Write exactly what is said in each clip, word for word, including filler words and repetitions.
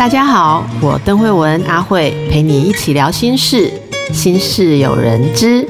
大家好，我邓惠文阿慧陪你一起聊心事，心事有人知。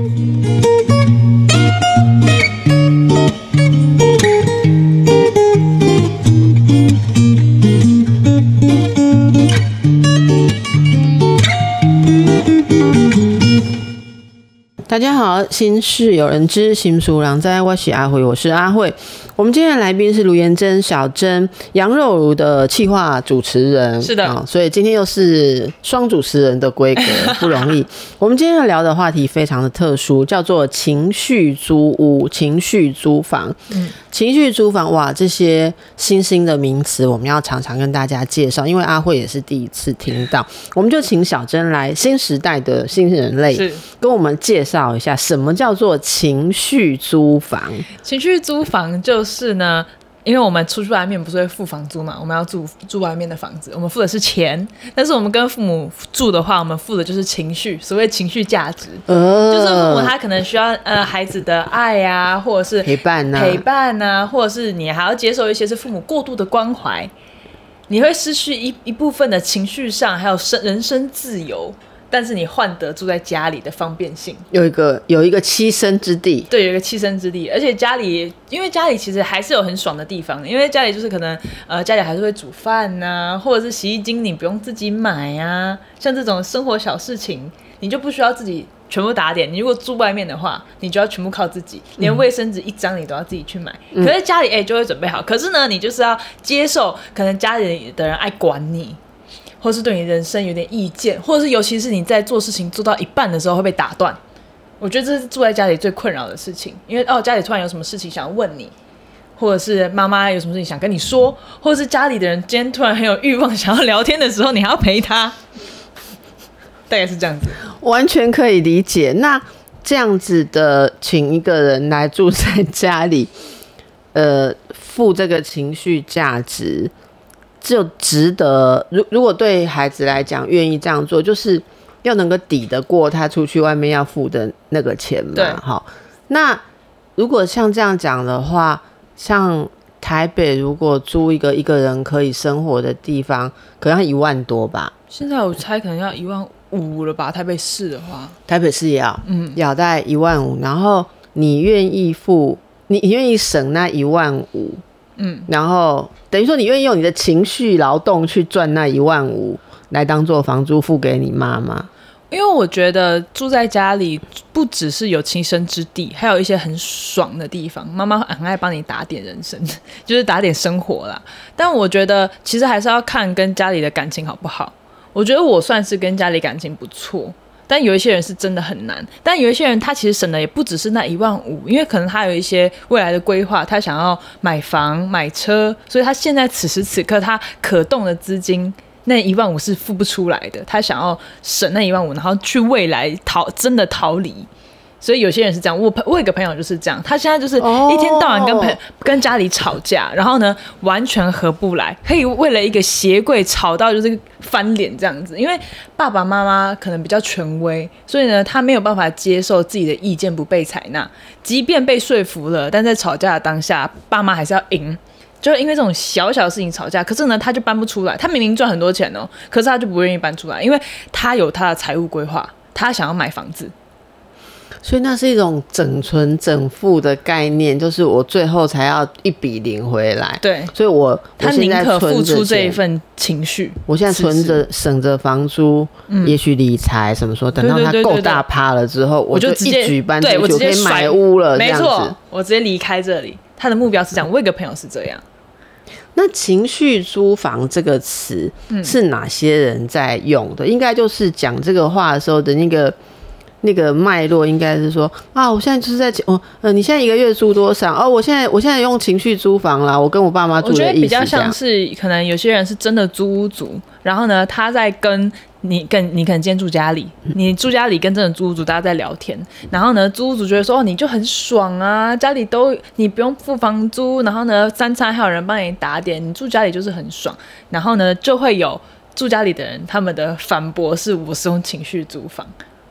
大家好，心事有人知，心事人知，我是阿慧，我是阿慧。我们今天的来宾是卢妍珍、小珍、羊肉炉的企划主持人， 是的、 哦，所以今天又是双主持人的规格，不容易。我们今天要聊的话题非常的特殊，叫做情绪租屋、情绪租房。嗯，情绪租房，哇，这些新兴的名词，我们要常常跟大家介绍，因为阿慧也是第一次听到，我们就请小珍来新时代的新人类，跟我们介绍一下什么叫做情绪租房。 情绪租房就是呢，因为我们出去外面不是会付房租嘛，我们要住住外面的房子，我们付的是钱，但是我们跟父母住的话，我们付的就是情绪，所谓情绪价值，呃、就是父母他可能需要呃孩子的爱啊，或者是陪伴啊， 陪伴啊，或者是你还要接受一些是父母过度的关怀，你会失去一一部分的情绪上还有人生自由。但是你换得住在家里的方便性， 有一个有一个栖身之地， 对，有一个栖身之地，而且家里，因为家里其实还是有很爽的地方，因为家里就是可能呃家里还是会煮饭呐、啊，或者是洗衣精你不用自己买啊，像这种生活小事情，你就不需要自己全部打点。你如果住外面的话，你就要全部靠自己，连卫生纸一张你都要自己去买。嗯、可是家里哎、欸、就会准备好，可是呢，你就是要接受可能家里的人爱管你。或是对你人生有点意见，或者是尤其是你在做事情做到一半的时候会被打断，我觉得这是住在家里最困扰的事情。因为哦，家里突然有什么事情想要问你，或者是妈妈有什么事情想跟你说，或者是家里的人今天突然很有欲望想要聊天的时候，你还要陪他，大概是这样子。 完全可以理解。那这样子的，请一个人来住在家里，呃，付这个情绪价值。就值得，如如果对孩子来讲愿意这样做，就是要能够抵得过他出去外面要付的那个钱嘛。 对， 好。那如果像这样讲的话，像台北如果租一个一个人可以生活的地方，可能要一万多吧。 现在我猜可能要一万五了吧，台北市的话。 台北市也要，嗯，要大概一万五，然后你愿意付，你你愿意省那一万五。嗯，然后等于说你愿意用你的情绪劳动去赚那一万五来当做房租付给你妈妈。 因为我觉得住在家里不只是有栖身之地，还有一些很爽的地方。妈妈很爱帮你打点人生，就是打点生活啦。但我觉得其实还是要看跟家里的感情好不好。我觉得我算是跟家里感情不错。但有一些人是真的很难，但有一些人他其实省的也不只是那一万五，因为可能他有一些未来的规划，他想要买房买车，所以他现在此时此刻他可动的资金那一万五是付不出来的，他想要省那一万五，然后去未来逃真的逃离。所以有些人是这样，我我有一个朋友就是这样，他现在就是一天到晚跟朋、oh. 跟家里吵架，然后呢完全合不来，可以为了一个鞋柜吵到就是翻脸这样子。因为爸爸妈妈可能比较权威，所以呢他没有办法接受自己的意见不被采纳，即便被说服了，但在吵架的当下，爸妈还是要赢。就是因为这种小小的事情吵架，可是呢他就搬不出来，他明明赚很多钱哦，可是他就不愿意搬出来，因为他有他的财务规划，他想要买房子。 所以那是一种整存整付的概念，就是我最后才要一笔领回来。 对， 所以我他宁可付出这一份情绪。 我现在存着省着房租，嗯、也许理财什么说，等到它够大趴了之后， 我就一举搬出去， 我就可以买屋了。没错， 我直接离开这里。他的目标是这样，我有一个朋友是这样。 那情绪租房这个词是哪些人在用的？嗯、应该就是讲这个话的时候的那个。那个脉络应该是说啊，我现在就是在哦，呃，你现在一个月租多少？哦，我现在我现在用情绪租房啦，我跟我爸妈住的意思。我觉得比较像是可能有些人是真的租屋族，然后呢，他在跟你跟你可能今天住家里，你住家里跟真的租屋族大家在聊天，然后呢，租屋族觉得说哦，你就很爽啊，家里都你不用付房租，然后呢，三餐还有人帮你打点，你住家里就是很爽，然后呢，就会有住家里的人他们的反驳是我是用情绪租房。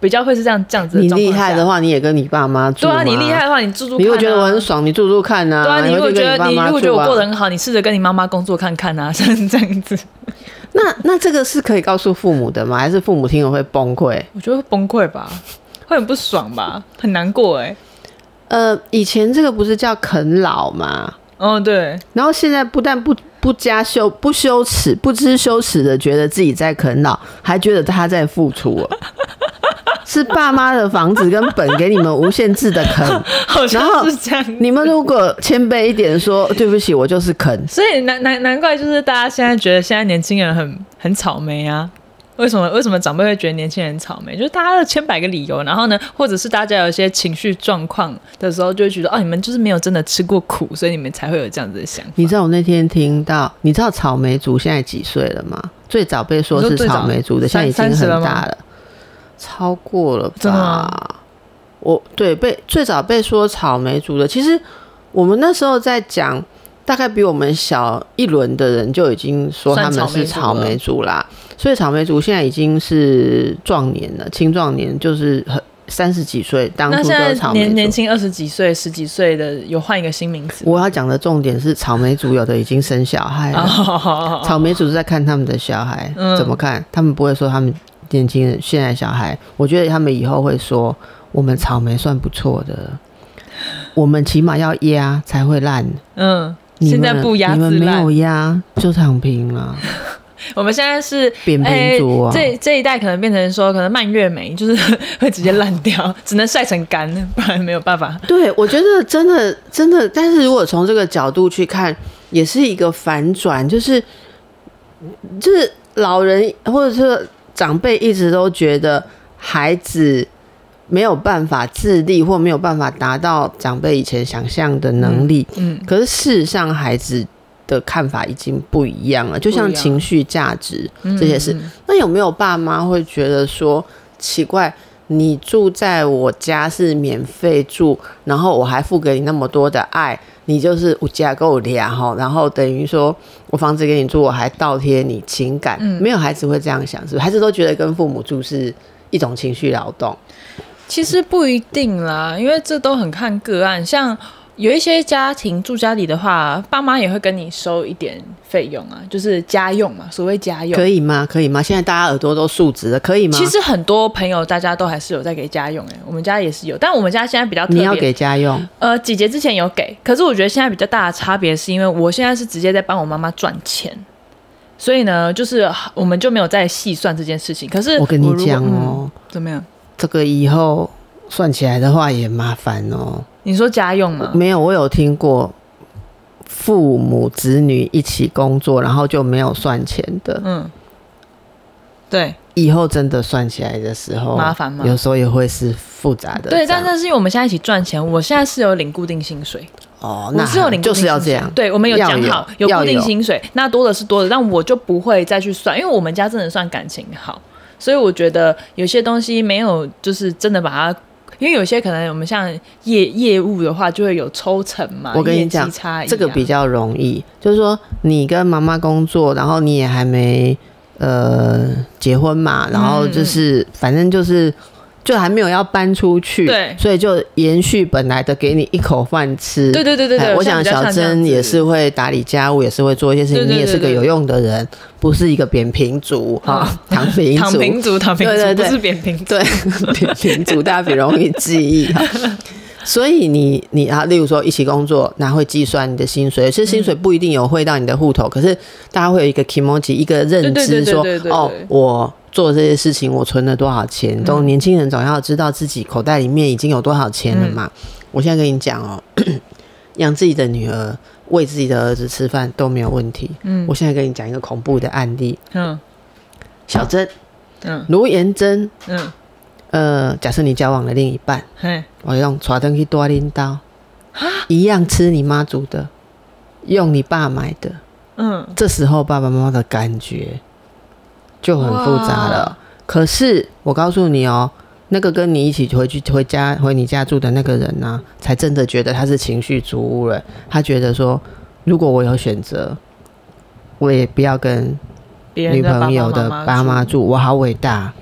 比较会是这样这样子的你状况下。 厉害的话，你也跟你爸妈住吗？ 对啊，你厉害的话，你住住看、啊， 你会觉得我很爽，你住住看啊。 对啊，你如果觉得你如果觉得我过得很很好，你试着跟你妈妈工作看看啊，像这样子。 那那这个是可以告诉父母的吗？还是父母听了会崩溃？ 我觉得会崩溃吧，会很不爽吧，很难过哎、欸。 呃，以前这个不是叫啃老吗？ 哦，对。 然后现在不但不不加羞不羞耻，不知羞耻的觉得自己在啃老，还觉得他在付出了。是爸妈的房子跟本给你们无限制的啃， 好像是这样。 你们如果谦卑一点说对不起，我就是啃。 所以难难难怪就是大家现在觉得现在年轻人很很草莓啊。为什么为什么长辈会觉得年轻人草莓？就是大家有千百个理由，然后呢，或者是大家有一些情绪状况的时候，就会觉得哦，你们就是没有真的吃过苦，所以你们才会有这样子的想法。 你知道我那天听到，你知道草莓族现在几岁了吗？最早被说是草莓族的，现在已经很大了。超过了吧？ 真的吗？ 我对被最早被说草莓族的，其实我们那时候在讲，大概比我们小一轮的人就已经说他们是草莓族啦。所以草莓族现在已经是壮年了，青壮年就是很三十几岁，当初的草莓族。 年年轻二十几岁、十几岁的有换一个新名词。 我要讲的重点是，草莓族有的已经生小孩了。 哦、 草莓族是在看他们的小孩、嗯、怎么看，他们不会说他们。年轻人现在小孩，我觉得他们以后会说，我们草莓算不错的，我们起码要压才会烂。 嗯，现在不压自烂， 你们没有压就躺平了。 我们现在是扁平足啊、 欸，这这一代可能变成说，可能蔓越莓就是会直接烂掉，只能晒成干，不然没有办法。 对，我觉得真的真的，但是如果从这个角度去看，也是一个反转，就是就是老人或者是。长辈一直都觉得孩子没有办法自立，或没有办法达到长辈以前想象的能力。嗯，嗯可是事实上，孩子的看法已经不一样了。就像情绪价值这些事，嗯嗯那有没有爸妈会觉得说奇怪？你住在我家是免费住，然后我还付给你那么多的爱，你就是有家够俩，然后等于说我房子给你住，我还倒贴你情感、嗯、没有孩子会这样想，是不是？孩子都觉得跟父母住是一种情绪劳动。 其实不一定啦，因为这都很看个案，像有一些家庭住家里的话，爸妈也会跟你收一点费用啊，就是家用嘛，所谓家用。 可以吗？可以吗？现在大家耳朵都竖直了，可以吗？ 其实很多朋友大家都还是有在给家用、欸、我们家也是有，但我们家现在比较特别。 你要给家用？ 呃，姐姐之前有给，可是我觉得现在比较大的差别是因为我现在是直接在帮我妈妈赚钱，所以呢，就是我们就没有再细算这件事情。可是我跟你讲哦、嗯， 怎么样？ 这个以后算起来的话也麻烦哦。 你说家用吗？ 没有，我有听过父母子女一起工作，然后就没有算钱的。嗯，对，以后真的算起来的时候， 麻烦吗？ 有时候也会是复杂的。 对，但是因为我们现在一起赚钱，我现在是有领固定薪水。 哦，那我是有领固定薪水， 就是要这样。 对，我们有讲好 有, 有固定薪水，那多的是多的，但我就不会再去算，因为我们家真的算感情好，所以我觉得有些东西没有就是真的把它。因为有些可能我们像业业务的话，就会有抽成嘛。 我跟你讲，这个比较容易，就是说你跟妈妈工作，然后你也还没呃结婚嘛，然后就是、嗯、反正就是就还没有要搬出去，对，所以就延续本来的，给你一口饭吃。 对对对对对， 我想小珍也是会打理家务，也是会做一些事情，对对对对，你也是个有用的人，不是一个扁平足哈、嗯，躺平足， 躺平足，躺平足， 对对对， 不是扁平足， 对，扁平足大家比较容易记忆哈。所以你你啊，例如说一起工作，那会计算你的薪水，其实薪水不一定有汇到你的户头、嗯，可是大家会有一个 kimoji 一个认知说，哦，我做这些事情我存了多少钱，都、嗯、年轻人总要知道自己口袋里面已经有多少钱了嘛。嗯、我现在跟你讲哦，养自己的女儿、喂自己的儿子吃饭都没有问题。嗯，我现在跟你讲一个恐怖的案例。嗯，小珍，嗯，卢妍珍，嗯。呃，假设你交往了另一半，我用带回去大拎刀，一样吃你妈煮的，用你爸买的，嗯，这时候爸爸妈妈的感觉就很复杂了。可是我告诉你哦，那个跟你一起回去回家回你家住的那个人呢、啊，才真的觉得他是情绪租屋了。他觉得说，如果我有选择，我也不要跟女朋友的爸妈住，我好伟大。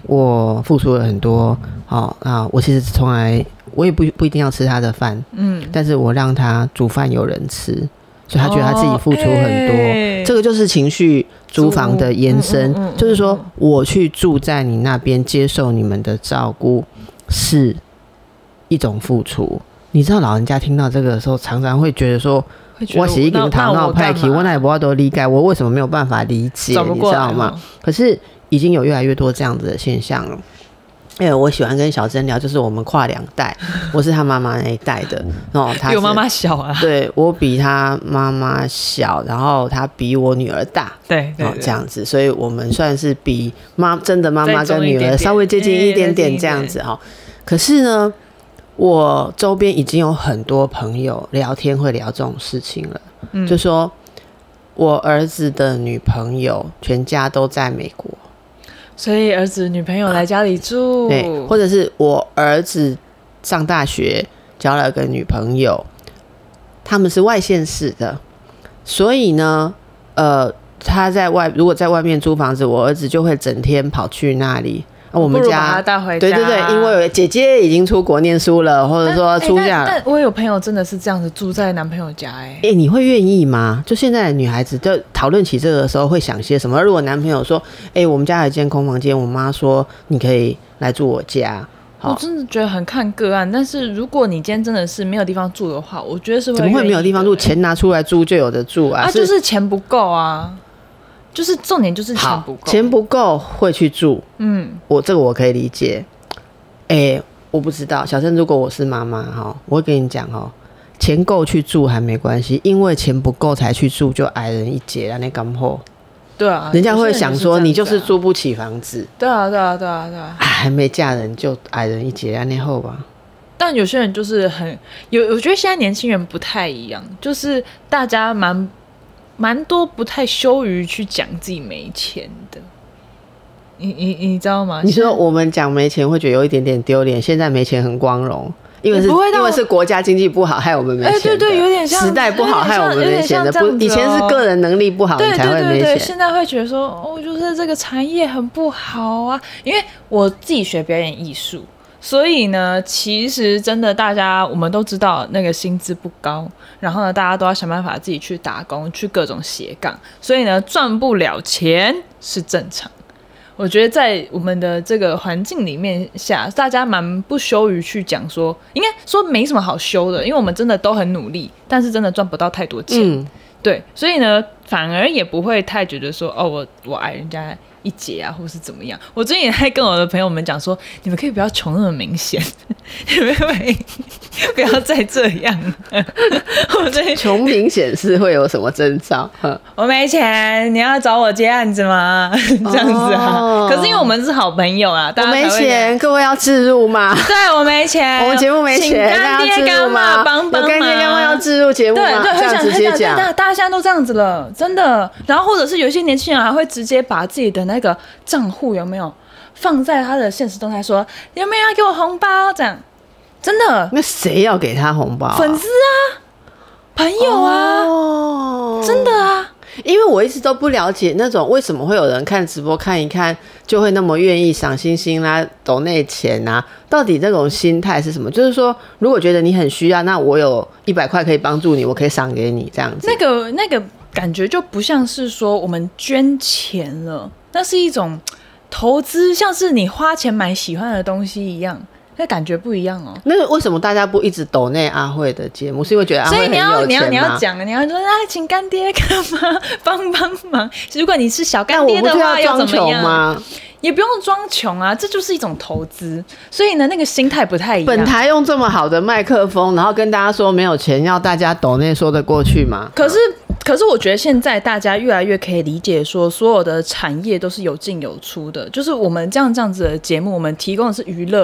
我付出了很多，哦啊，我其实从来我也不不一定要吃他的饭，嗯，但是我让他煮饭有人吃，所以他觉得他自己付出很多，哦欸、这个就是情绪租房的延伸，嗯嗯嗯嗯、就是说我去住在你那边，接受你们的照顾是一种付出。你知道老人家听到这个的时候，常常会觉得说。我是一个人头脑派去，我哪也不都理解，我为什么没有办法理解？你知道吗？可是已经有越来越多这样子的现象了。因为我喜欢跟小珍聊，就是我们跨两代，我是他妈妈那一代的，哦，他比我妈妈小啊， 对我比他妈妈小，然后他比我女儿大， 对，对对哦，这样子，所以我们算是比妈真的妈妈跟女儿稍微接近一点点这样子哈。可是呢？我周边已经有很多朋友聊天会聊这种事情了，嗯、就说我儿子的女朋友全家都在美国， 所以儿子女朋友来家里住， 对，或者是我儿子上大学交了个女朋友，他们是外县市的，所以呢，呃，他在外如果在外面租房子，我儿子就会整天跑去那里。我们家不如把他带回家， 对对对，因为姐姐已经出国念书了，或者说出嫁了。 但, 但我有朋友真的是这样子住在男朋友家、欸，哎、 欸，你会愿意吗？就现在的女孩子，就讨论起这个的时候，会想些什么？如果男朋友说：“哎、欸，我们家有一间空房间，我妈说你可以来住我家。” 我真的觉得很看个案，但是如果你今天真的是没有地方住的话，我觉得是会怎么会没有地方住？钱拿出来租就有的住啊！ 啊，就是钱不够啊。就是重点就是钱不够， 钱不够会去住，嗯，我这个我可以理解。哎、欸，我不知道，小珍，如果我是妈妈哈，我会跟你讲哦，钱够去住还没关系，因为钱不够才去住就矮人一截啊，那干货。 对啊， 人家会想说你就是租不起房子。 对啊，对啊，对啊，对啊， 还没嫁人就矮人一截啊，那后吧。 但有些人就是很有，我觉得现在年轻人不太一样，就是大家蛮。蛮多不太羞于去讲自己没钱的，你你你知道吗？ 你说我们讲没钱会觉得有一点点丢脸，现在没钱很光荣，因为是因为是国家经济不好害我们没钱的， 欸、对对，有点像时代不好害我们没钱的，不、哦、以前是个人能力不好你才会没钱， 对对对对，现在会觉得说哦，就是这个产业很不好啊，因为我自己学表演艺术。所以呢，其实真的大家我们都知道那个薪资不高，然后呢，大家都要想办法自己去打工，去各种斜杠，所以呢，赚不了钱是正常。我觉得在我们的这个环境里面下，大家蛮不羞于去讲说，应该说没什么好羞的，因为我们真的都很努力，但是真的赚不到太多钱，嗯、对，所以呢，反而也不会太觉得说，哦，我我爱人家。一节啊，或是怎么样？我最近也在跟我的朋友们讲说，你们可以不要穷那么明显，你们可以不要再这样。我最近穷明显是会有什么征兆？ 我没钱，你要找我接案子吗？这样子啊？哦、可是因为我们是好朋友啊，大家我没钱，各位要置入吗？ 对，我没钱， 我们节目没钱， 干爹干妈帮帮忙， 有干爹干妈要置入节目吗？ 对对， 这样直接讲， 大家现在都这样子了，真的。然后或者是有一些年轻人还会直接把自己的那个账户有没有放在他的现实动态说有没有要给我红包这样，真的。 那谁要给他红包、啊？ 粉丝啊，朋友啊，哦、真的啊。 因为我一直都不了解那种为什么会有人看直播看一看就会那么愿意赏星星啦、抖内钱啊，到底这种心态是什么？就是说，如果觉得你很需要，那我有一百块可以帮助你，我可以赏给你这样子。 那个那个感觉就不像是说我们捐钱了，那是一种投资，像是你花钱买喜欢的东西一样。那感觉不一样哦。 那为什么大家不一直抖内阿慧的节目？是因为觉得阿慧很有钱吗？ 所以你要你要你要讲，你要说啊，请干爹干嘛帮帮忙？如果你是小干爹的话，要怎么样吗？也不用装穷啊，这就是一种投资。所以呢，那个心态不太一样。 本台用这么好的麦克风，然后跟大家说没有钱，要大家抖内说得过去吗？ 可是。可是我觉得现在大家越来越可以理解说，所有的产业都是有进有出的。就是我们这样这样子的节目，我们提供的是娱乐，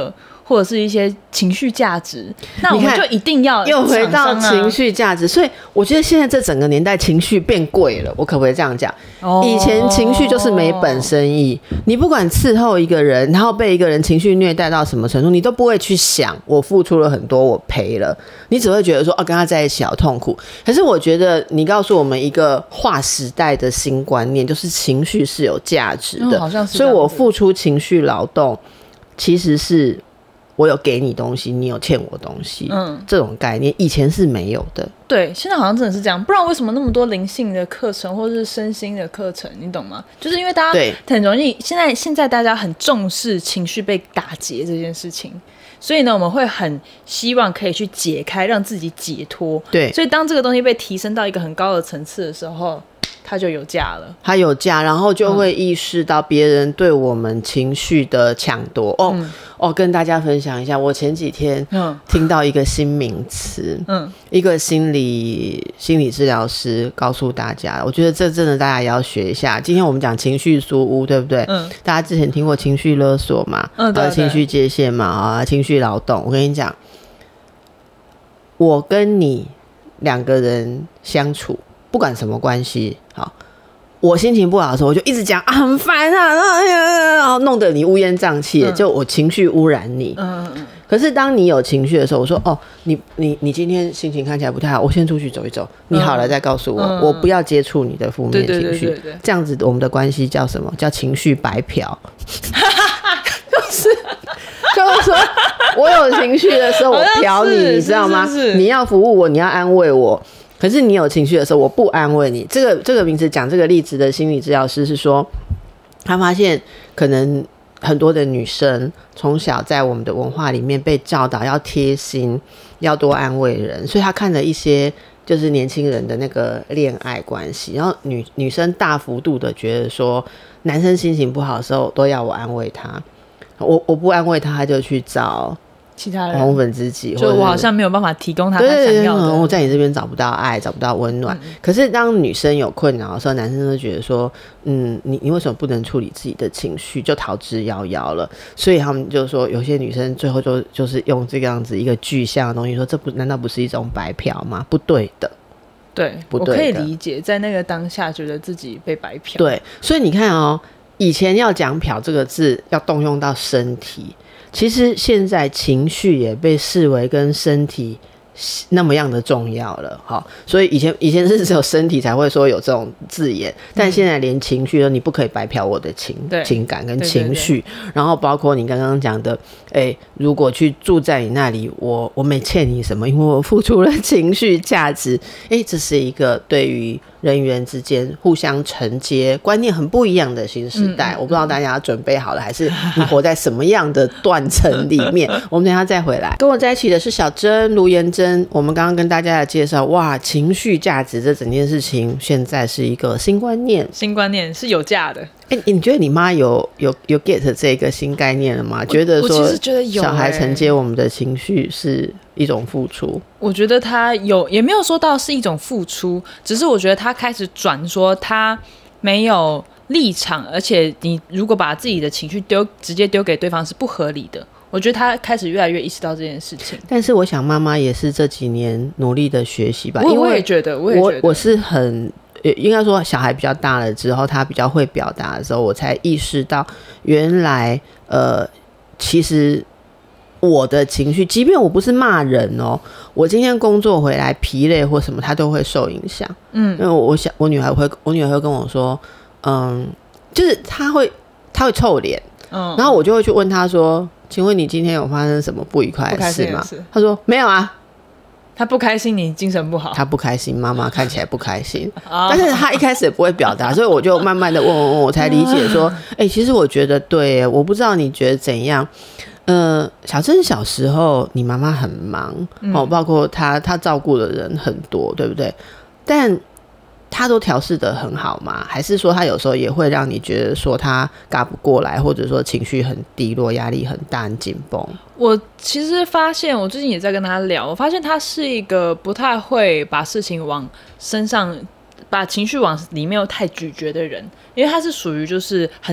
或者是一些情绪价值，那我们就一定要、啊、 又回到情绪价值。所以我觉得现在这整个年代情绪变贵了，我可不可以这样讲？哦、以前情绪就是没本生意，你不管伺候一个人，然后被一个人情绪虐待到什么程度，你都不会去想我付出了很多，我赔了，你只会觉得说哦，跟他在一起好痛苦。可是我觉得你告诉我们一个划时代的新观念，就是情绪是有价值的， 嗯、好像是。 所以我付出情绪劳动，其实是我有给你东西，你有欠我东西，嗯，这种概念以前是没有的。 对，现在好像真的是这样，不然为什么那么多灵性的课程或者是身心的课程，你懂吗？就是因为大家很容易，现在现在大家很重视情绪被打结这件事情，所以呢，我们会很希望可以去解开，让自己解脱。 对， 所以当这个东西被提升到一个很高的层次的时候，它就有价了， 它有价，然后就会意识到别人对我们情绪的抢夺。哦、嗯、哦，跟大家分享一下，我前几天听到一个新名词，嗯，一个心理心理治疗师告诉大家，我觉得这真的大家也要学一下。今天我们讲情绪租屋，对不对？嗯，大家之前听过情绪勒索嘛？嗯，对对，情绪界限嘛，啊，情绪劳动。我跟你讲，我跟你两个人相处，不管什么关系，好，我心情不好的时候，我就一直讲啊，很烦啊，哎呀，然后弄得你乌烟瘴气的，嗯、就我情绪污染你。嗯嗯。可是当你有情绪的时候，我说哦，你你你今天心情看起来不太好，我先出去走一走，你好了再告诉我，嗯、我不要接触你的负面情绪。对对对对对，这样子我们的关系叫什么？叫情绪白嫖。就是就是说我有情绪的时候，我嫖你，你知道吗？是是是，你要服务我，你要安慰我。可是你有情绪的时候，我不安慰你。这个这个名字讲这个例子的心理治疗师是说，他发现可能很多的女生从小在我们的文化里面被教导要贴心，要多安慰人，所以他看了一些就是年轻人的那个恋爱关系，然后女女生大幅度的觉得说，男生心情不好的时候都要我安慰他，我我不安慰他，他就去找其他人红粉知己， 就我好像没有办法提供他他想要的。对对对， 我在你这边找不到爱，找不到温暖。嗯、可是当女生有困扰的时候，男生都觉得说，嗯，你你为什么不能处理自己的情绪，就逃之夭夭了？所以他们就说，有些女生最后就就是用这个样子一个具象的东西说，这不难道不是一种白嫖吗？不对的。 对， 不对的， 我可以理解，在那个当下觉得自己被白嫖。 对，所以你看哦，以前要讲嫖这个字，要动用到身体。其实现在情绪也被视为跟身体那么样的重要了，好，所以以前以前是只有身体才会说有这种字眼，但现在连情绪都你不可以白嫖我的情情感跟情绪，对对对，然后包括你刚刚讲的，哎，如果去住在你那里，我我没欠你什么，因为我付出了情绪价值，哎，这是一个对于人与人之间互相承接观念很不一样的新时代，嗯、我不知道大家准备好了，还是你活在什么样的断层里面？我们等一下再回来。跟我在一起的是小珍、卢妍珍，我们刚刚跟大家的介绍，哇，情绪价值这整件事情，现在是一个新观念， 新观念是有价的。 哎、欸，你觉得你妈有有有 get 这个新概念了吗？觉得说小孩承接我们的情绪是一种付出。 我觉得他有，也没有说到是一种付出，只是我觉得他开始转说他没有立场，而且你如果把自己的情绪丢直接丢给对方是不合理的。我觉得他开始越来越意识到这件事情。 但是我想妈妈也是这几年努力的学习吧，因为我也觉得，我也觉得， 我我是很。应该说小孩比较大了之后，他比较会表达的时候，我才意识到原来呃其实我的情绪即便我不是骂人哦，我今天工作回来疲累或什么他都会受影响。嗯，因为我想我女孩会我女儿会跟我说嗯，就是她会她会臭脸，嗯，然后我就会去问她说，请问你今天有发生什么不愉快的事吗？她说没有啊。 他不开心，你精神不好。 他不开心，妈妈看起来不开心，但是他一开始也不会表达，所以我就慢慢的问问问，我才理解说，哎、欸，其实我觉得对，我不知道你觉得怎样。呃，小珍小时候，你妈妈很忙，嗯、哦，包括她，她照顾的人很多，对不对？但他都调适得很好吗？还是说他有时候也会让你觉得说他嘎不过来，或者说情绪很低落，压力很大，很紧绷？ 我其实发现，我最近也在跟他聊，我发现他是一个不太会把事情往身上，把情绪往里面又太咀嚼的人，因为他是属于就是很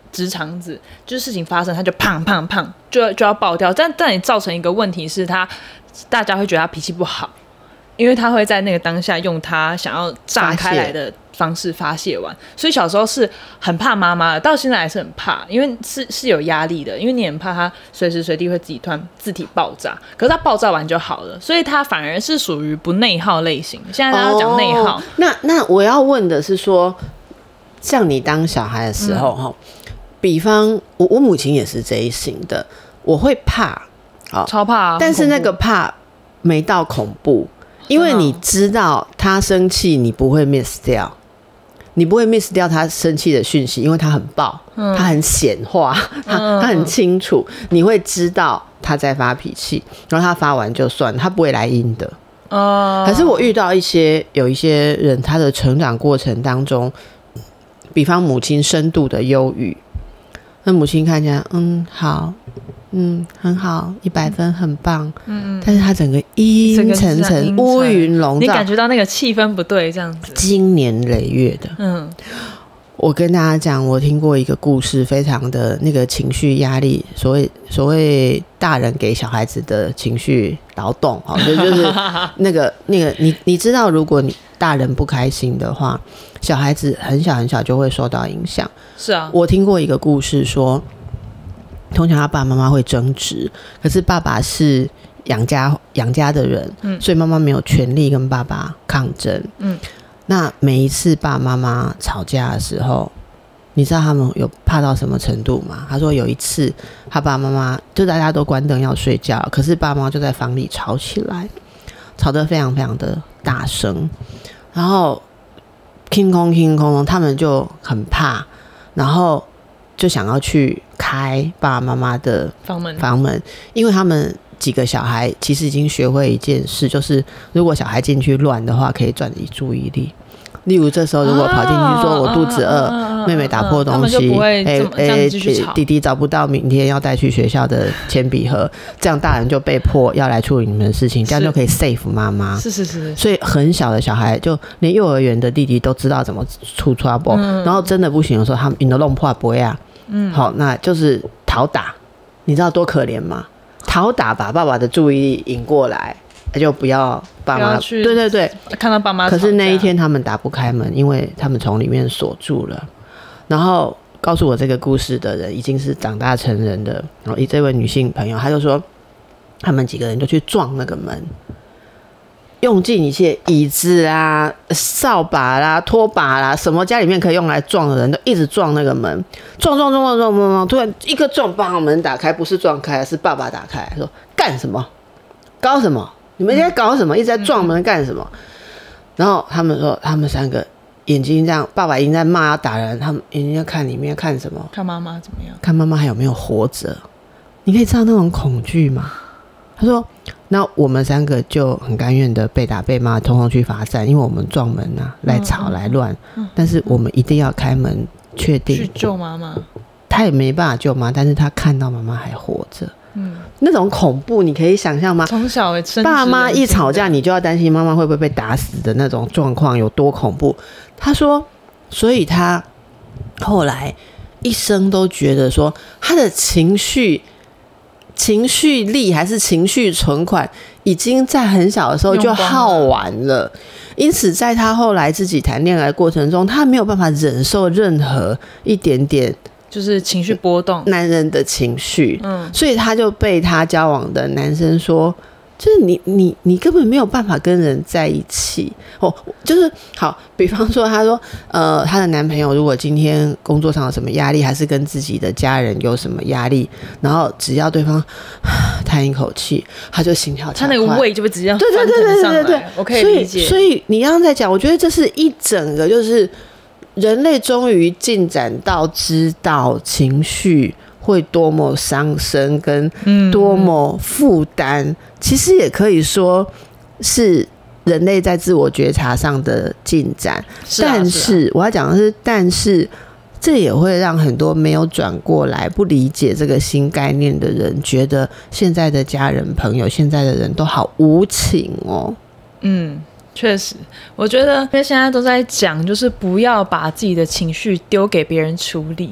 直肠子，就是事情发生他就砰砰砰就要就要爆掉，但但也造成一个问题是他大家会觉得他脾气不好，因为他会在那个当下用他想要炸开来的方式发泄完，所以小时候是很怕妈妈的，到现在还是很怕，因为是是有压力的，因为你很怕他随时随地会自己突然自体爆炸，可是他爆炸完就好了，所以他反而是属于不内耗类型。现在他要讲内耗， 哦、那那我要问的是说，像你当小孩的时候哈、嗯，比方我我母亲也是这一型的，我会怕，哦、 超怕、啊， 但是那个怕没到恐怖。因为你知道他生气，你不会 miss 掉，你不会 miss 掉他生气的讯息，因为他很爆，嗯、他很显化，他他很清楚，你会知道他在发脾气，然后他发完就算，他不会来阴的。哦。可是我遇到一些有一些人，他的成长过程当中，比方母亲深度的忧郁，那母亲看起来嗯好。嗯，很好，一百分，很棒。嗯，但是他整个阴沉沉、乌云笼罩， 你感觉到那个气氛不对，这样子， 经年累月的。嗯，我跟大家讲，我听过一个故事，非常的那个情绪压力，所谓所谓大人给小孩子的情绪劳动，哈，就就是那个那个，你你知道，如果你大人不开心的话，小孩子很小很小就会受到影响。 是啊， 我听过一个故事说。通常他爸爸妈妈会争执，可是爸爸是养家养家的人、嗯，所以妈妈没有权利跟爸爸抗争。嗯，那每一次爸爸妈妈吵架的时候，你知道他们有怕到什么程度吗？他说有一次他爸爸妈妈就大家都关灯要睡觉，可是爸妈就在房里吵起来，吵得非常非常的大声，然后空空空空，他们就很怕，然后就想要去开爸爸妈妈的房门， 房门，因为他们几个小孩其实已经学会一件事，就是如果小孩进去乱的话，可以转移注意力。例如这时候如果跑进去说我肚子饿、啊、妹妹打破东西，哎哎，弟弟找不到明天要带去学校的铅笔盒，这样大人就被迫要来处理你们的事情，这样就可以 save 妈妈。 是是是， 所以很小的小孩，就连幼儿园的弟弟都知道怎么出 trouble、嗯、然后真的不行的时候，他们引得弄破不会啊。嗯，好，那就是讨打，你知道多可怜吗？讨打把爸爸的注意力引过来，就不要爸妈去，对对对， 看到爸妈。 可是那一天他们打不开门，因为他们从里面锁住了。然后告诉我这个故事的人已经是长大成人的，然后这位女性朋友，她就说，他们几个人就去撞那个门。用尽一切椅子啦、扫把啦、拖把啦，什么家里面可以用来撞的人都一直撞那个门，撞撞撞撞撞撞撞，突然一个撞把门打开，不是撞开，是爸爸打开，说干什么？搞什么？你们在搞什么？一直在撞门干什么？嗯、然后他们说，他们三个眼睛这样，爸爸已经在骂要打人，他们眼睛在看里面看什么？ 看妈妈怎么样？ 看妈妈还有没有活着？你可以知道那种恐惧吗？他说。那我们三个就很甘愿的被打被骂，通通去罚站，因为我们撞门啊，来吵来乱、嗯嗯，但是我们一定要开门，确定去救妈妈。 他也没办法救妈，但是他看到妈妈还活着，嗯，那种恐怖你可以想象吗？ 从小爸妈一吵架，你就要担心妈妈会不会被打死的那种状况有多恐怖。他说，所以他后来一生都觉得说，他的情绪。情绪力还是情绪存款已经在很小的时候就耗完了，因此在他后来自己谈恋爱的过程中，他没有办法忍受任何一点点就是情绪波动男人的情绪，嗯，所以他就被他交往的男生说，就是你你你根本没有办法跟人在一起哦，就是好，比方说他说，呃，她的男朋友如果今天工作上有什么压力，还是跟自己的家人有什么压力，然后只要对方叹一口气，他就心跳加快， 他那个胃就会直接对对对对对对对， 我可以理解。 所以所以你刚刚在讲，我觉得这是一整个就是人类终于进展到知道情绪会多么伤身跟多么负担、嗯，其实也可以说是人类在自我觉察上的进展。 是啊、 但是、 是啊、 我要讲的是，但是这也会让很多没有转过来、不理解这个新概念的人，觉得现在的家人朋友、现在的人都好无情哦。 嗯。确实，我觉得因为现在都在讲，就是不要把自己的情绪丢给别人处理。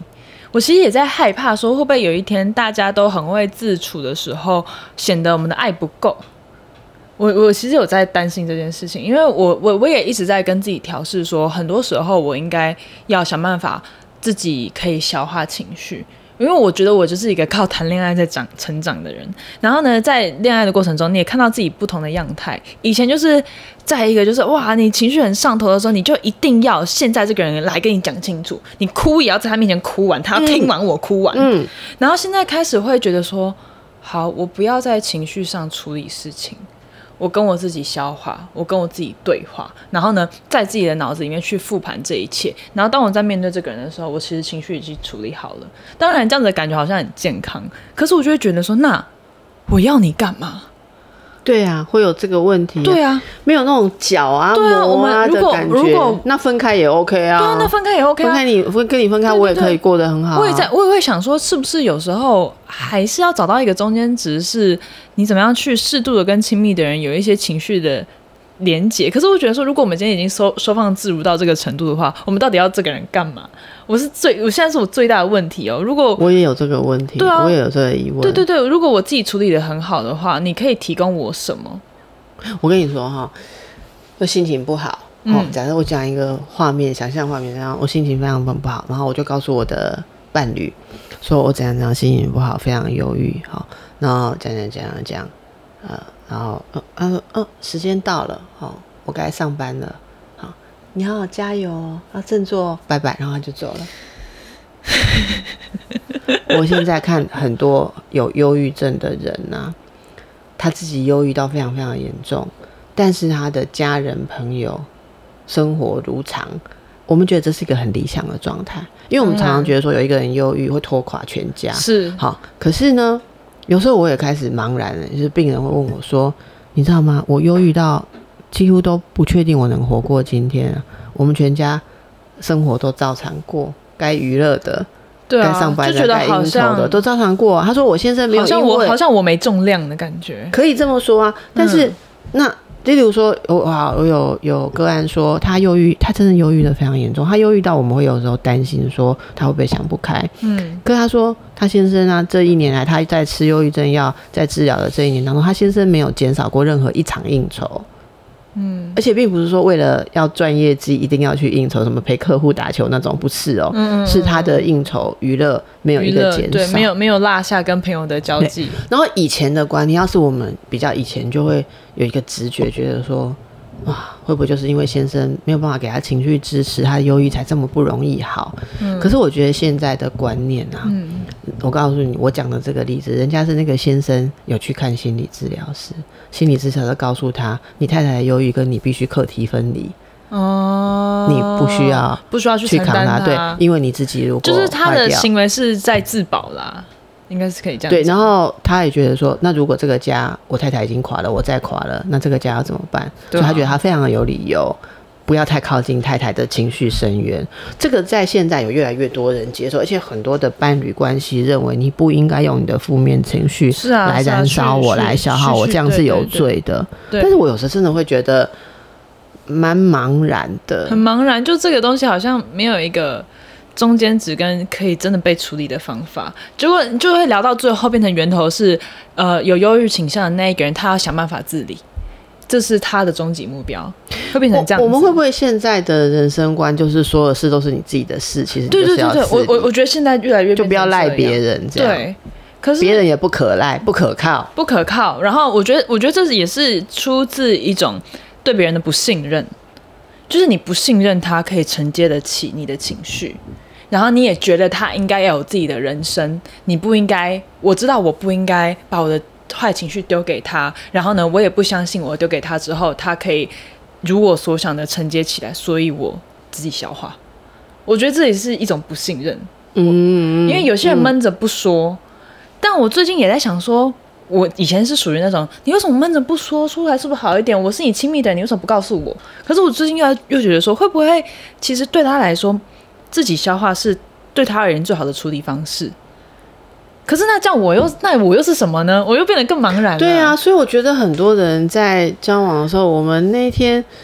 我其实也在害怕说会不会有一天大家都很会自处的时候，显得我们的爱不够。我我其实有在担心这件事情，因为我我我也一直在跟自己调试说，很多时候我应该要想办法自己可以消化情绪，因为我觉得我就是一个靠谈恋爱在长成长的人。然后呢，在恋爱的过程中，你也看到自己不同的样态。以前就是在一个就是哇，你情绪很上头的时候，你就一定要现在这个人来跟你讲清楚，你哭也要在他面前哭完，他要听完我哭完。嗯，然后现在开始会觉得说，好，我不要在情绪上处理事情。我跟我自己消化，我跟我自己对话，然后呢，在自己的脑子里面去复盘这一切。然后当我在面对这个人的时候，我其实情绪已经处理好了。当然，这样子的感觉好像很健康，可是我就会觉得说，那我要你干嘛？ 对啊，会有这个问题、啊。 对啊， 没有那种脚啊、 对啊磨啊的感觉。 如果那分开也 OK 啊。 对啊，那分开也 OK 啊。 分开你分跟你分开，我也可以过得很好、啊。 我也在，我也会想说，是不是有时候还是要找到一个中间值，是你怎么样去适度的跟亲密的人有一些情绪的连结。可是我觉得说，如果我们今天已经收收放自如到这个程度的话，我们到底要这个人干嘛？我是最，我现在是我最大的问题哦。如果我也有这个问题，对啊，我也有这个疑问。 对对对，如果我自己处理的很好的话，你可以提供我什么？ 我跟你说哈，就心情不好。嗯、哦，假设我讲一个画面，想象画面，然后我心情非常不好，然后我就告诉我的伴侣说，我怎样怎样心情不好，非常忧郁。好，然后讲讲讲讲讲，呃，然后呃，他说，呃，时间到了，哦，我该上班了。好，你好好加油哦，要振作，拜拜，然后他就走了。我现在看很多有忧郁症的人啊，他自己忧郁到非常非常严重，但是他的家人朋友生活如常，我们觉得这是一个很理想的状态，因为我们常常觉得说有一个人忧郁会拖垮全家， 是好，可是呢，有时候我也开始茫然了，就是病人会问我说，你知道吗？我忧郁到几乎都不确定我能活过今天啊，我们全家生活都照常过，该娱乐的。对啊，该上班的、该应酬的都照常过、啊。他说：“我先生没有因为， 好像我好像我没重量的感觉， 可以这么说啊。但是、嗯、那例如说，我我有有个案说他忧郁，他真的忧郁的非常严重，他忧郁到我们会有时候担心说他会不会想不开。嗯，可是他说他先生啊，这一年来他在吃忧郁症药，在治疗的这一年当中，他先生没有减少过任何一场应酬。”嗯，而且并不是说为了要赚业绩一定要去应酬，什么陪客户打球那种，不是哦，嗯嗯嗯，是他的应酬娱乐没有一个减少， 对，没有没有落下跟朋友的交际。 然后以前的观念，要是我们比较以前就会有一个直觉，觉得说，哇，会不会就是因为先生没有办法给他情绪支持，他的忧郁才这么不容易好？嗯，可是我觉得现在的观念啊，嗯，我告诉你，我讲的这个例子，人家是那个先生有去看心理治疗师。心理治疗师告诉他，你太太的忧郁跟你必须课题分离哦，你不需要不需要去扛他，对，因为你自己如果就是他的行为是在自保啦，应该是可以这样。 对，然后他也觉得说，那如果这个家我太太已经垮了，我再垮了，那这个家要怎么办？啊、所以他觉得他非常的有理由。不要太靠近太太的情绪深渊，这个在现在有越来越多人接受，而且很多的伴侣关系认为你不应该用你的负面情绪来燃烧我、啊、来消耗我，这样是有罪的。对对对，但是我有时候真的会觉得蛮茫然的， 很茫然，就这个东西好像没有一个中间值跟可以真的被处理的方法，结果就会聊到最后变成源头是，呃，有忧郁倾向的那一个人，他要想办法自理。这是他的终极目标，会变成这样子。 我们会不会现在的人生观就是所有事都是你自己的事？其实你就是要自理。对对对对， 我我我觉得现在越来越就不要赖别人，这样对。可是别人也不可赖，不可靠， 不可靠。然后我觉得，我觉得这也是出自一种对别人的不信任，就是你不信任他可以承接得起你的情绪，然后你也觉得他应该要有自己的人生，你不应该。我知道我不应该把我的坏情绪丢给他，然后呢，我也不相信我丢给他之后，他可以如我所想的承接起来，所以我自己消化。我觉得这也是一种不信任，嗯，因为有些人闷着不说，嗯、但我最近也在想说，我以前是属于那种，你为什么闷着不说出来，是不是好一点？我是你亲密的人，你为什么不告诉我？可是我最近又又觉得说，会不会其实对他来说，自己消化是对他而言最好的处理方式？可是那这样我又那我又是什么呢？我又变得更茫然了。 对啊，所以我觉得很多人在交往的时候，我们那天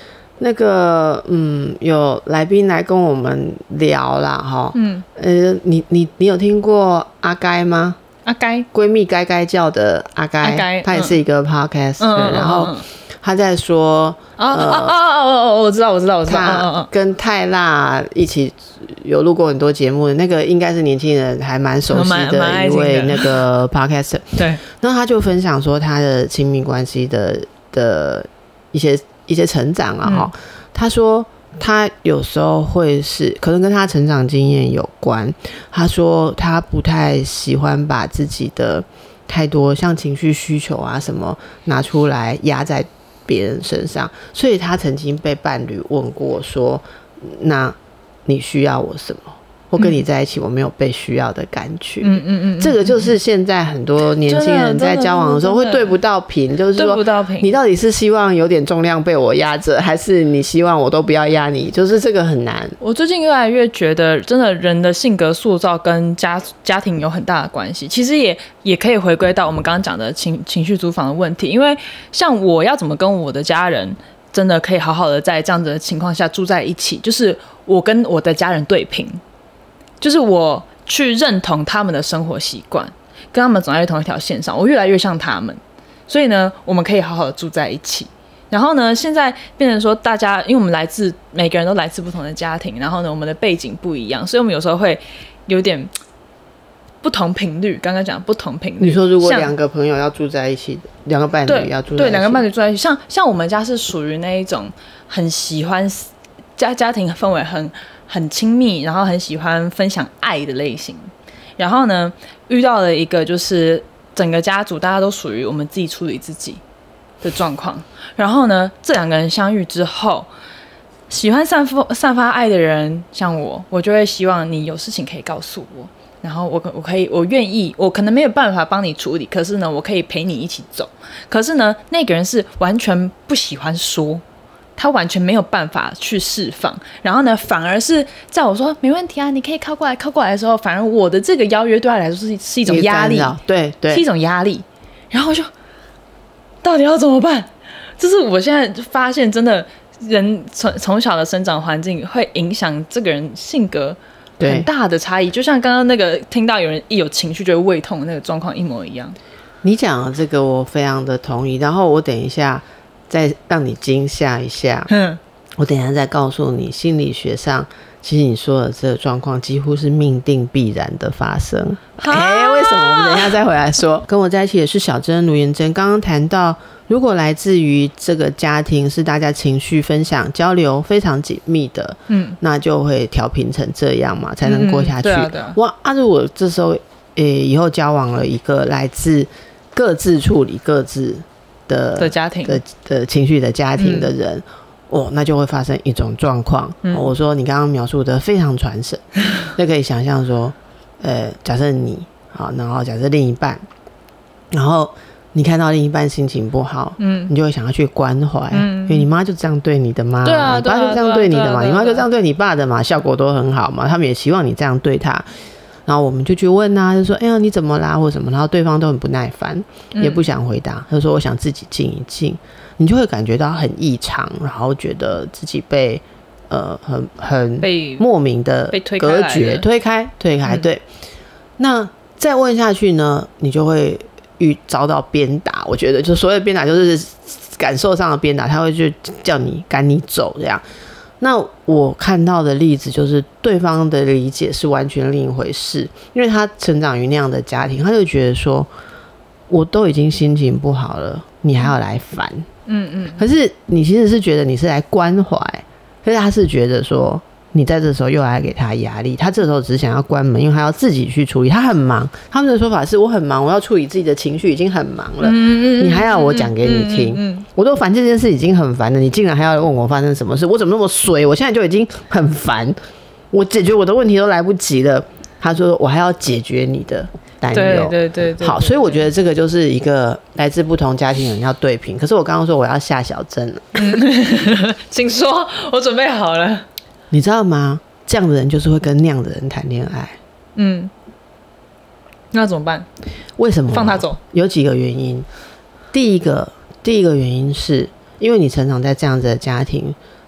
那个嗯，有来宾来跟我们聊啦，哈，嗯，呃，你你你有听过阿该吗？ 阿该闺蜜该该叫的阿该，阿该他也是一个 podcast，、嗯、然后他在说， 哦哦哦哦哦，我知道我知道我知道， 他跟泰辣一起有录过很多节目的那个，应该是年轻人还蛮熟悉的一位那个 podcaster， 对， 然后他就分享说他的亲密关系的的一些一些成长啊，哈、嗯，他说。他有时候会是可能跟他成长经验有关，他说他不太喜欢把自己的太多像情绪需求啊什么拿出来压在别人身上，所以他曾经被伴侣问过说，那你需要我什么？我跟你在一起，我没有被需要的感觉。嗯嗯嗯，这个就是现在很多年轻人在交往的时候会对不到频，就是说，你到底是希望有点重量被我压着，还是你希望我都不要压你？就是这个很难。 我最近越来越觉得，真的人的性格塑造跟家家庭有很大的关系。其实也也可以回归到我们刚刚讲的情情绪租房的问题，因为像我要怎么跟我的家人真的可以好好的在这样子的情况下住在一起，就是我跟我的家人对平。就是我去认同他们的生活习惯，跟他们走在同一条线上，我越来越像他们，所以呢，我们可以好好的住在一起。然后呢，现在变成说，大家因为我们来自每个人都来自不同的家庭，然后呢，我们的背景不一样，所以我们有时候会有点不同频率。刚刚讲不同频率， 你说如果两个朋友要住在一起，两个伴侣要住在一起， 对，两个伴侣住在一起，像像我们家是属于那一种很喜欢家家庭氛围很。很亲密，然后很喜欢分享爱的类型。然后呢，遇到了一个就是整个家族大家都属于我们自己处理自己的状况。然后呢，这两个人相遇之后，喜欢散发散发爱的人，像我，我就会希望你有事情可以告诉我，然后我我可以我愿意，我可能没有办法帮你处理，可是呢，我可以陪你一起走。可是呢，那个人是完全不喜欢说。他完全没有办法去释放，然后呢，反而是在我说没问题啊，你可以靠过来，靠过来的时候，反而我的这个邀约对他来说是是一种压力， 对对， 是一种压力。然后我就到底要怎么办？就是我现在发现，真的人从从小的生长环境会影响这个人性格很大的差异，就像刚刚那个听到有人一有情绪就会胃痛的那个状况一模一样。 你讲的这个我非常的同意，然后我等一下。再让你惊吓一下，嗯，我等一下再告诉你，心理学上其实你说的这个状况几乎是命定必然的发生。哎、欸，为什么？我们等一下再回来说。跟我在一起的是小珍卢妍珍，刚刚谈到，如果来自于这个家庭是大家情绪分享交流非常紧密的，嗯，那就会调频成这样嘛，才能过下去。嗯、对啊对啊哇啊！如果这时候，呃、欸，以后交往了一个来自各自处理各自。的, 的家庭的, 的情绪的家庭的人、嗯、哦，那就会发生一种状况、嗯哦、我说你刚刚描述的非常传神就可以想象说呃，假设你好，然后假设另一半，然后你看到另一半心情不好，嗯，你就会想要去关怀、嗯、因为你妈就这样对你的嘛， 对啊， 你爸就这样对你的嘛，你妈就这样对你爸的嘛，效果都很好嘛，他们也希望你这样对他。然后我们就去问啊，就说哎呀你怎么啦或什么，然后对方都很不耐烦、嗯、也不想回答，他就说我想自己静一静，你就会感觉到很异常，然后觉得自己被呃很很被莫名的隔绝推开推开、嗯、对。那再问下去呢，你就会遇遭到鞭打，我觉得就所谓的鞭打就是感受上的鞭打，他会就叫你赶你走这样。那我看到的例子就是对方的理解是完全另一回事，因为他成长于那样的家庭，他就觉得说我都已经心情不好了，你还要来烦，嗯嗯，可是你其实是觉得你是来关怀，可是他是觉得说你在这时候又来给他压力，他这时候只是想要关门，因为他要自己去处理，他很忙，他们的说法是我很忙，我要处理自己的情绪已经很忙了，嗯、你还要我讲给你听、嗯嗯嗯、我都烦这件事已经很烦了，你竟然还要问我发生什么事，我怎么那么衰，我现在就已经很烦，我解决我的问题都来不及了，他说我还要解决你的担忧，对对 对, 对，好，所以我觉得这个就是一个来自不同家庭的人要对平，可是我刚刚说我要下小针了、 嗯、请说，我准备好了。 你知道吗？这样的人就是会跟那样的人谈恋爱。 嗯，那怎么办？ 为什么？ 放他走？ 有几个原因。第一个，第一个原因是因为你成长在这样子的家庭，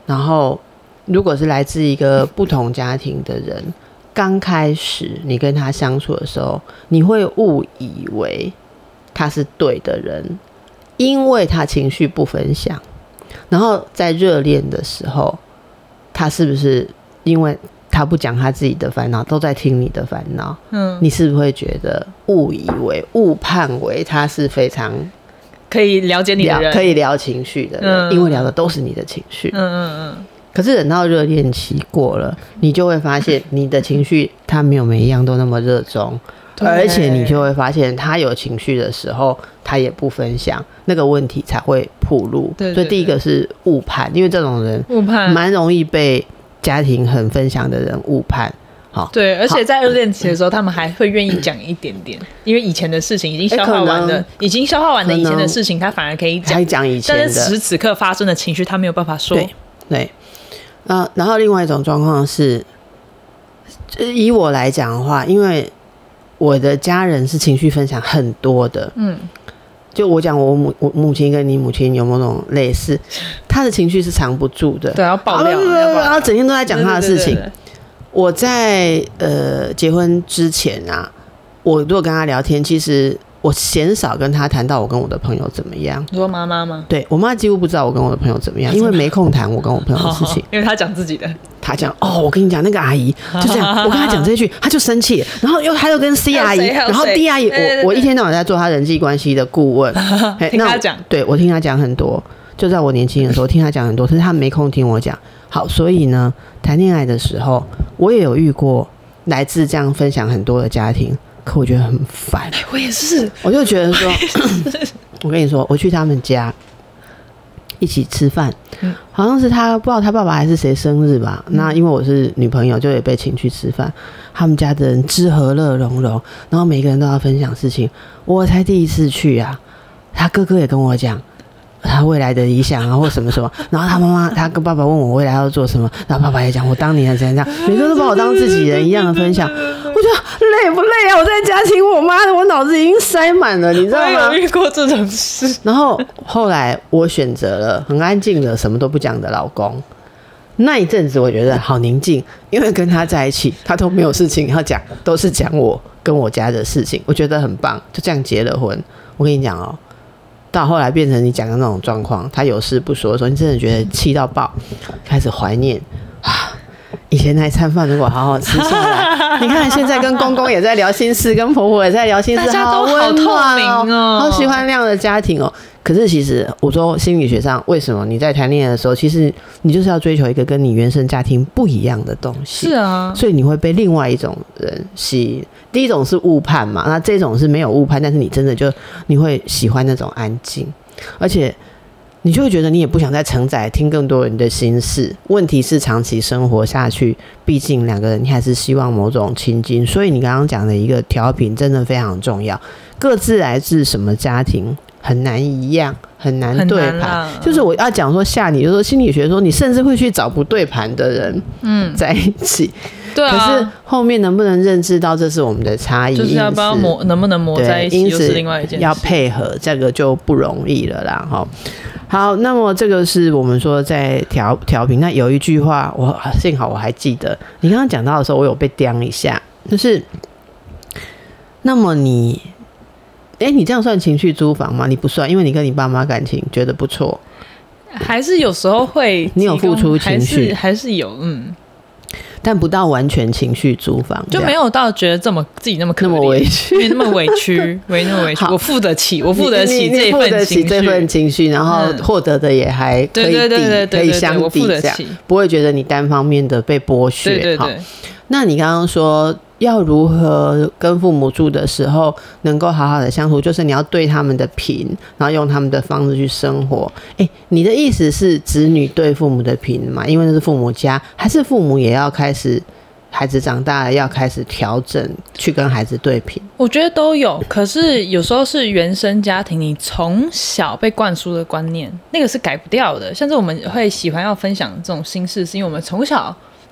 然后如果是来自一个不同家庭的人，刚开始你跟他相处的时候，你会误以为他是对的人，因为他情绪不分享。然后在热恋的时候，他是不是因为他不讲他自己的烦恼，都在听你的烦恼？嗯，你是不是会觉得误以为、误判为他是非常可以了解你的人， 可以聊情绪的人？嗯，因为聊的都是你的情绪。嗯嗯嗯。可是等到热恋期过了，你就会发现你的情绪他没有每一样都那么热衷。而且你就会发现他有情绪的时候他也不分享，那个问题才会暴露。对对对，所以第一个是误判，因为这种人误判蛮容易被家庭很分享的人误判。好， 对，而且在热恋期的时候他们还会愿意讲一点点，因为以前的事情已经消化完的、欸、已经消化完的以前的事情他反而可以讲， 讲以前的， 但是此时此刻发生的情绪他没有办法说。 对对、呃、然后另外一种状况是，以我来讲的话，因为我的家人是情绪分享很多的，嗯，就我讲我母我母亲跟你母亲有某种类似，她的情绪是藏不住的， 对，要爆料， 然后整天都在讲她的事情。对对对对对，我在呃结婚之前啊，我如果跟她聊天，其实我鲜少跟她谈到我跟我的朋友怎么样。 你说妈妈吗？ 对，我妈几乎不知道我跟我的朋友怎么样，因为没空谈我跟我朋友的事情， 因为她讲自己的。 他讲哦，我跟你讲那个阿姨就这样，我跟他讲这句，他就生气，然后又他又跟 C 阿姨，然后 D 阿姨，我我一天到晚在做他人际关系的顾问， 听他讲， 对我听他讲很多，就在我年轻的时候听他讲很多，可是他没空听我讲。好，所以呢，谈恋爱的时候，我也有遇过来自这样分享很多的家庭，可我觉得很烦。 我也是， 我就觉得说，我跟你说，我去他们家一起吃饭，好像是他不知道他爸爸还是谁生日吧，那因为我是女朋友就也被请去吃饭，他们家的人之和乐融融，然后每个人都要分享事情，我才第一次去啊，他哥哥也跟我讲他未来的理想啊或什么什么，然后他妈妈他跟爸爸问我未来要做什么，然后爸爸也讲我当年怎样怎样，每个人都把我当自己人一样的分享，我觉得累不累啊？我在家听我妈的，我脑子已经塞满了，你知道吗？ 我有遇过这种事。 然后后来我选择了很安静的什么都不讲的老公，那一阵子我觉得好宁静，因为跟他在一起他都没有事情要讲，都是讲我跟我家的事情，我觉得很棒，就这样结了婚。我跟你讲哦，到后来变成你讲的那种状况，他有事不说的时候，你真的觉得气到爆，开始怀念啊，以前那一餐饭如果好好吃下来，你看现在跟公公也在聊心事，跟婆婆也在聊心事，好温暖哦，好喜欢那样的家庭哦。可是其实我说心理学上，为什么你在谈恋爱的时候，其实你就是要追求一个跟你原生家庭不一样的东西。 是啊， 所以你会被另外一种人吸引。第一种是误判嘛，那这种是没有误判，但是你真的就你会喜欢那种安静，而且你就会觉得你也不想再承载听更多人的心事。问题是长期生活下去，毕竟两个人你还是希望某种亲近，所以你刚刚讲的一个调频真的非常重要。各自来自什么家庭很难一样，很难对盘。就是我要讲说吓你，就是说心理学说你甚至会去找不对盘的人嗯在一起。对啊，可是后面能不能认知到这是我们的差异， 就是要不要磨，能不能磨在一起，又是另外一件事。 要配合，这个就不容易了啦。哈，好，那么这个是我们说在调调频。那有一句话，我幸好我还记得，你刚刚讲到的时候，我有被刁一下，就是那么你，哎，你这样算情绪租房吗？你不算，因为你跟你爸妈感情觉得不错， 还是有时候会， 你有付出情绪， 还是还是有，嗯。 但不到完全情绪租房， 就没有到觉得这么自己那么可怜， 那么委屈， 没那么委屈，没那么委屈。我付得起，我付得起这份情绪， 这份情绪，然后获得的也还可以抵，可以相抵，这样不会觉得你单方面的被剥削。 对对对。 那你刚刚说要如何跟父母住的时候能够好好的相处，就是你要对他们的平，然后用他们的方式去生活。哎，你的意思是子女对父母的平嘛？因为那是父母家，还是父母也要开始，孩子长大了要开始调整，去跟孩子对平？ 我觉得都有，可是有时候是原生家庭，你从小被灌输的观念，那个是改不掉的。像是我们会喜欢要分享这种心事，是因为我们从小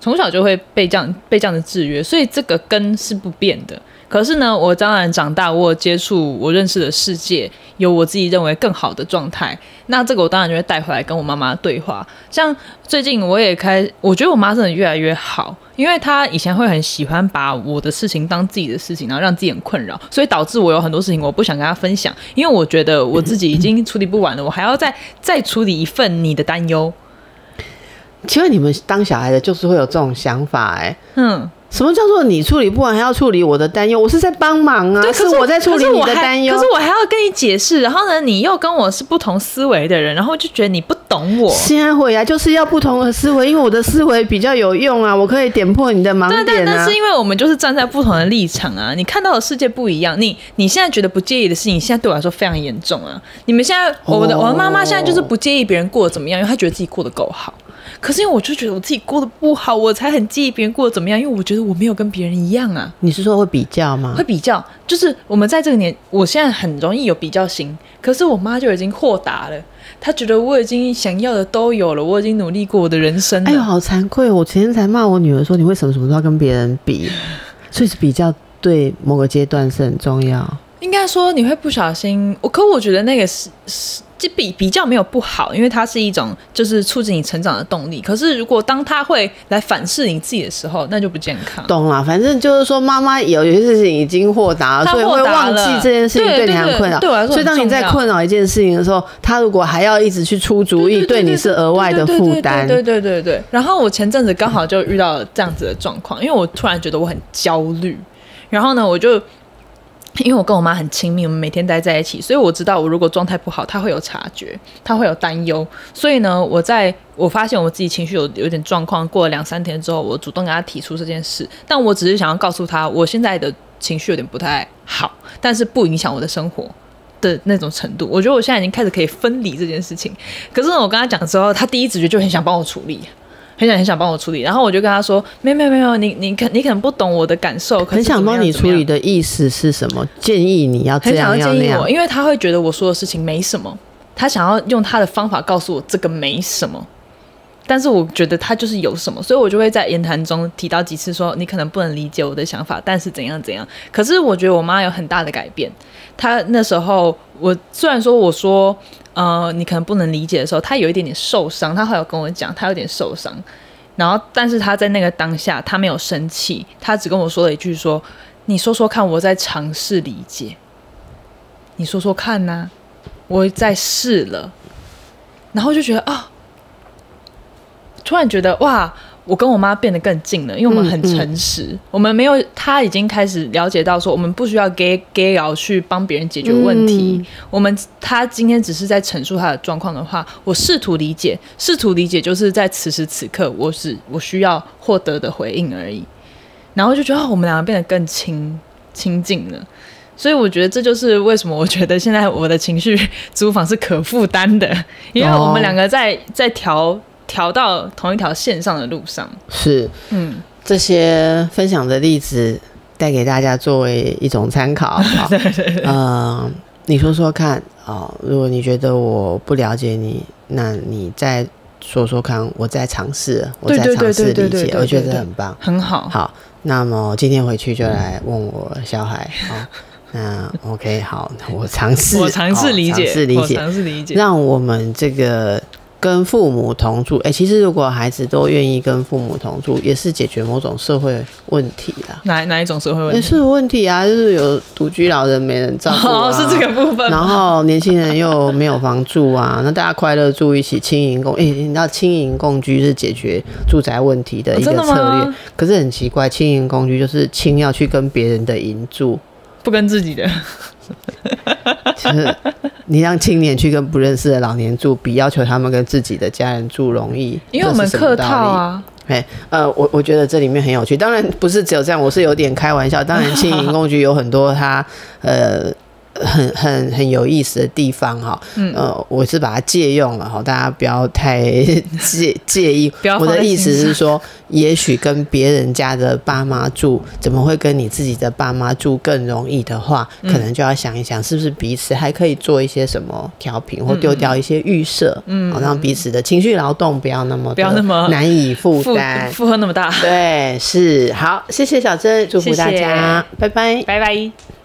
从小就会被这样被这样的制约，所以这个根是不变的。可是呢，我当然长大，我有接触我认识的世界，有我自己认为更好的状态。那这个我当然就会带回来跟我妈妈对话。像最近我也开，我觉得我妈真的越来越好，因为她以前会很喜欢把我的事情当自己的事情，然后让自己很困扰，所以导致我有很多事情我不想跟她分享，因为我觉得我自己已经处理不完了，我还要再再处理一份你的担忧。 请问你们当小孩的，就是会有这种想法哎、欸？嗯。什么叫做你处理不完还要处理我的担忧？我是在帮忙啊，是我在处理你的担忧。 可是我还要跟你解释，然后呢，你又跟我是不同思维的人，然后就觉得你不懂我。 现在回来就是要不同的思维，因为我的思维比较有用啊，我可以点破你的盲点啊。 对，但是因为我们就是站在不同的立场啊，你看到的世界不一样。你你现在觉得不介意的事情，现在对我来说非常严重啊。你们现在，我的、哦、我的妈妈现在就是不介意别人过得怎么样，因为她觉得自己过得够好。可是因为我就觉得我自己过得不好，我才很介意别人过得怎么样，因为我觉得我没有跟别人一样啊。 你是说会比较吗？ 会比较，就是我们在这个年，我现在很容易有比较心，可是我妈就已经豁达了，她觉得我已经想要的都有了，我已经努力过我的人生了。 哎呦，好惭愧！我前天才骂我女儿说，你为什么什么都要跟别人比？所以是比较对某个阶段是很重要。 应该说你会不小心，我可我觉得那个是是。比比较没有不好，因为它是一种就是促进你成长的动力。可是如果当它会来反噬你自己的时候，那就不健康。 懂了，反正就是说妈妈有有些事情已经豁达了，所以会忘记这件事情对你很困扰。 对我来说， 所以当你在困扰一件事情的时候，他如果还要一直去出主意，对你是额外的负担。 对对对对对。然后我前阵子刚好就遇到了这样子的状况，因为我突然觉得我很焦虑，然后呢，我就。因为我跟我妈很亲密，我们每天待在一起，所以我知道我如果状态不好，她会有察觉，她会有担忧。所以呢，我在我发现我自己情绪有有点状况，过了两三天之后，我主动跟她提出这件事。但我只是想要告诉她，我现在的情绪有点不太好，但是不影响我的生活的那种程度。我觉得我现在已经开始可以分离这件事情。可是呢，我跟她讲的时候，她第一直觉就很想帮我处理。很想很想帮我处理，然后我就跟他说：“没有没有没有，你你可你可能不懂我的感受。” 很想帮你处理的意思是什么？建议你要这样很想要建议我， 因为他会觉得我说的事情没什么，他想要用他的方法告诉我这个没什么，但是我觉得他就是有什么，所以我就会在言谈中提到几次说：“你可能不能理解我的想法，但是怎样怎样。”可是我觉得我妈有很大的改变，她那时候我虽然说我说。呃，你可能不能理解的时候，他有一点点受伤。他后来有跟我讲，他有点受伤。然后，但是他在那个当下，他没有生气，他只跟我说了一句说：“你说说看，我在尝试理解。你说说看呐、啊，我在试了。”然后就觉得啊，突然觉得哇。我跟我妈变得更近了，因为我们很诚实、嗯嗯，我们没有，她已经开始了解到说，我们不需要 gay gay 聊去帮别人解决问题。嗯、我们她今天只是在陈述她的状况的话，我试图理解，试图理解就是在此时此刻，我是我需要获得的回应而已。然后就觉得、哦、我们两个变得更亲亲近了。所以我觉得这就是为什么我觉得现在我的情绪租房是可负担的，因为我们两个在在调。调到同一条线上的路上， 是，嗯，这些分享的例子带给大家作为一种参考。对对对，呃，你说说看哦，如果你觉得我不了解你，那你再说说看，我在尝试，我在尝试理解，我觉得很棒， 很好。 好，那么今天回去就来问我小孩，好、哦。那 OK， 好，我尝试， 我尝试理解， 尝试理解， 尝试理解， 让我们这个。跟父母同住，哎、欸，其实如果孩子都愿意跟父母同住，也是解决某种社会问题啦。 哪哪一种社会问题？ 也是有问题啊，就是有独居老人没人照顾、啊， 哦，是这个部分。 然后年轻人又没有房住啊，那大家快乐住一起，轻盈共，哎、欸，你知道轻盈共居是解决住宅问题的一个策略，哦、可是很奇怪，轻盈共居就是轻要去跟别人的营住， 不跟自己的。 就是你让青年去跟不认识的老年住，比要求他们跟自己的家人住容易， 因为我们客套啊。 哎，呃，我我觉得这里面很有趣，当然不是只有这样，我是有点开玩笑。当然，青盈共居有很多它呃很很很有意思的地方哈，嗯，呃，我是把它借用了哈，大家不要太介介意。我的意思是说，也许跟别人家的爸妈住，怎么会跟你自己的爸妈住更容易的话，嗯、可能就要想一想，是不是彼此还可以做一些什么调频，或丢掉一些预设，嗯，好让彼此的情绪劳动不要那么不要那么难以负担， 负荷那么大。 对，是好，谢谢小珍，祝福大家，谢谢拜拜， 拜拜。